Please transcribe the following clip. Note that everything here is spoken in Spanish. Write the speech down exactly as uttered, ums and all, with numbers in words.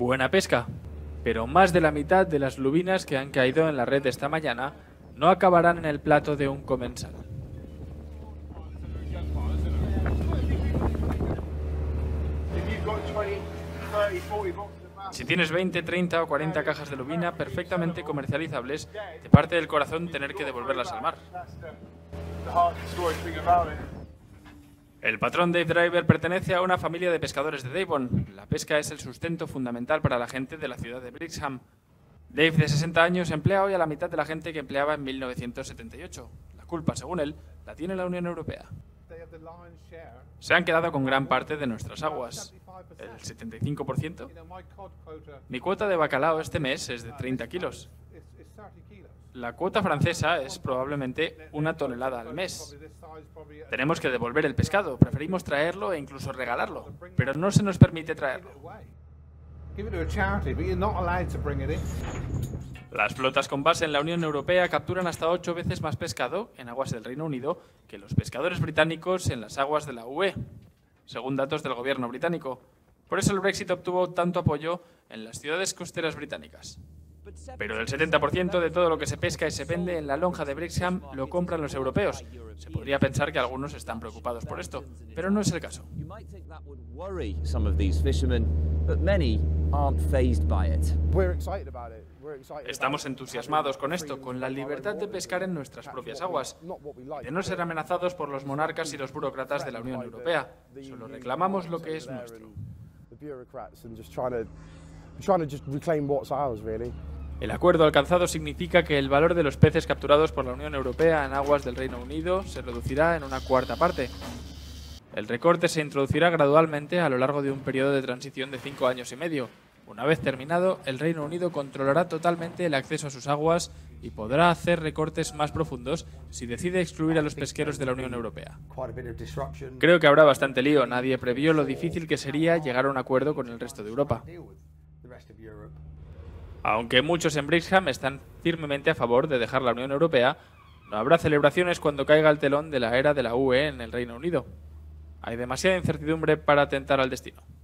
Buena pesca, pero más de la mitad de las lubinas que han caído en la red esta mañana no acabarán en el plato de un comensal. Si tienes veinte, treinta o cuarenta cajas de lubina perfectamente comercializables, te parte del corazón tener que devolverlas al mar. El patrón Dave Driver pertenece a una familia de pescadores de Devon. La pesca es el sustento fundamental para la gente de la ciudad de Brixham. Dave, de sesenta años, emplea hoy a la mitad de la gente que empleaba en mil novecientos setenta y ocho. La culpa, según él, la tiene la Unión Europea. Se han quedado con gran parte de nuestras aguas. ¿El setenta y cinco por ciento? Mi cuota de bacalao este mes es de treinta kilos. La cuota francesa es probablemente una tonelada al mes. Tenemos que devolver el pescado, preferimos traerlo e incluso regalarlo, pero no se nos permite traerlo. Las flotas con base en la Unión Europea capturan hasta ocho veces más pescado en aguas del Reino Unido que los pescadores británicos en las aguas de la U E, según datos del gobierno británico. Por eso el Brexit obtuvo tanto apoyo en las ciudades costeras británicas. Pero el setenta por ciento de todo lo que se pesca y se vende en la lonja de Brixham lo compran los europeos. Se podría pensar que algunos están preocupados por esto, pero no es el caso. Estamos entusiasmados con esto, con la libertad de pescar en nuestras propias aguas, de no ser amenazados por los monarcas y los burócratas de la Unión Europea. Solo reclamamos lo que es nuestro. El acuerdo alcanzado significa que el valor de los peces capturados por la Unión Europea en aguas del Reino Unido se reducirá en una cuarta parte. El recorte se introducirá gradualmente a lo largo de un periodo de transición de cinco años y medio. Una vez terminado, el Reino Unido controlará totalmente el acceso a sus aguas y podrá hacer recortes más profundos si decide excluir a los pesqueros de la Unión Europea. Creo que habrá bastante lío. Nadie previó lo difícil que sería llegar a un acuerdo con el resto de Europa. Aunque muchos en Brixham están firmemente a favor de dejar la Unión Europea, no habrá celebraciones cuando caiga el telón de la era de la U E en el Reino Unido. Hay demasiada incertidumbre para atentar al destino.